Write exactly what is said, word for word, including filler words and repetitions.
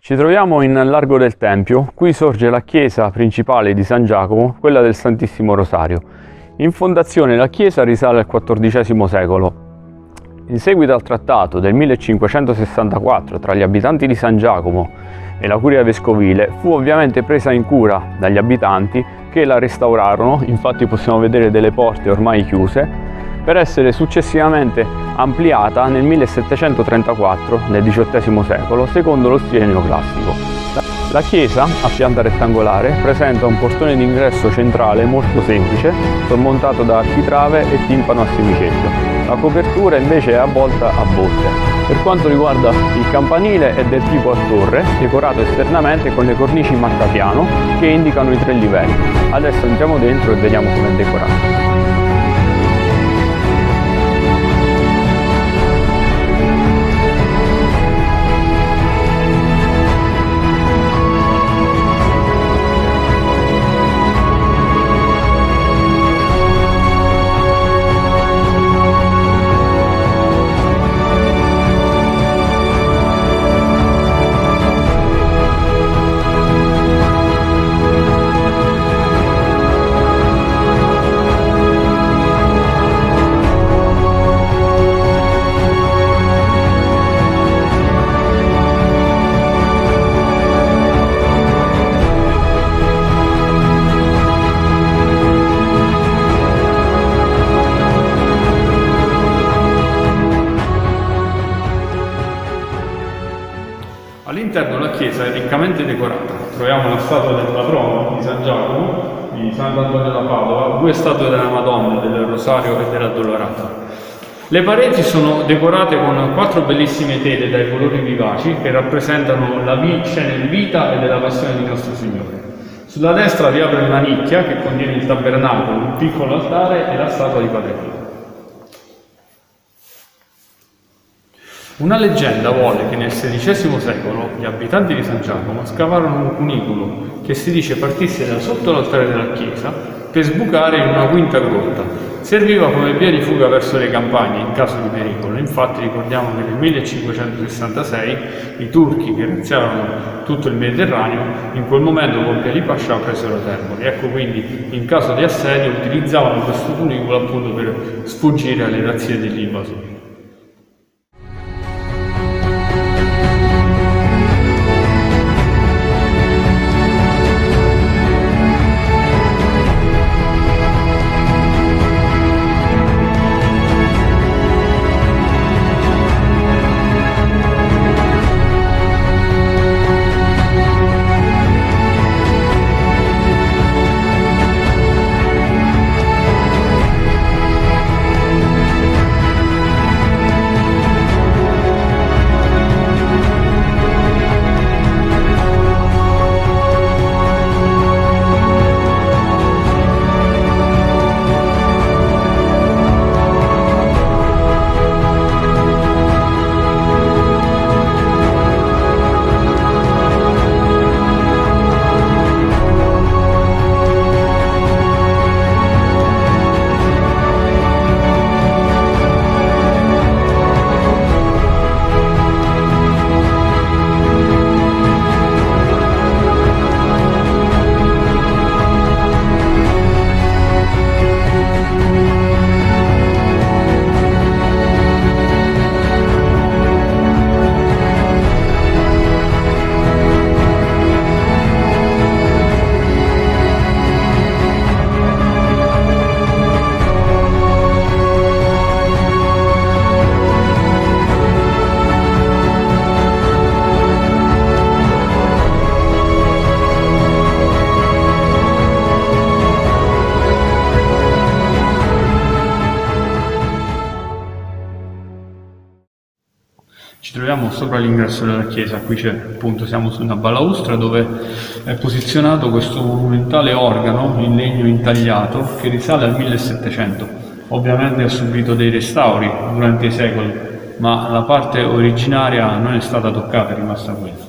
Ci troviamo in largo del Tempio, qui sorge la chiesa principale di San Giacomo, quella del Santissimo Rosario. In fondazione la chiesa risale al quattordicesimo secolo. In seguito al trattato del millecinquecentosessantaquattro tra gli abitanti di San Giacomo e la curia vescovile, fu ovviamente presa in cura dagli abitanti che la restaurarono, infatti possiamo vedere delle porte ormai chiuse, per essere successivamente ampliata nel millesettecentotrentaquattro, nel diciottesimo secolo, secondo lo stile neoclassico. La chiesa, a pianta rettangolare, presenta un portone d'ingresso centrale molto semplice, sormontato da architrave e timpano a semicircolo. La copertura invece è avvolta a botte. Per quanto riguarda il campanile è del tipo a torre, decorato esternamente con le cornici marcapiano che indicano i tre livelli. Adesso entriamo dentro e vediamo come è decorato. All'interno della chiesa è riccamente decorata. Troviamo la statua del patrono di San Giacomo, di Sant'Antonio da Padova, due statue della Madonna, del Rosario e dell'Addolorata. Le pareti sono decorate con quattro bellissime tele dai colori vivaci che rappresentano la scena di vita e della passione di nostro Signore. Sulla destra vi apre una nicchia che contiene il tabernacolo, un piccolo altare e la statua di Padre Pio. Una leggenda vuole che nel sedicesimo secolo gli abitanti di San Giacomo scavarono un cunicolo che si dice partisse da sotto l'altare della chiesa per sbucare in una quinta grotta. Serviva come via di fuga verso le campagne in caso di pericolo. Infatti ricordiamo che nel millecinquecentosessantasei i turchi che razziavano tutto il Mediterraneo in quel momento con Peli Pascià presero Termoli. Ecco quindi in caso di assedio utilizzavano questo cunicolo appunto per sfuggire alle razzie degli invasori. Ci troviamo sopra l'ingresso della chiesa, qui c'è appunto, siamo su una balaustra dove è posizionato questo monumentale organo in legno intagliato che risale al millesettecento. Ovviamente ha subito dei restauri durante i secoli, ma la parte originaria non è stata toccata, è rimasta quella.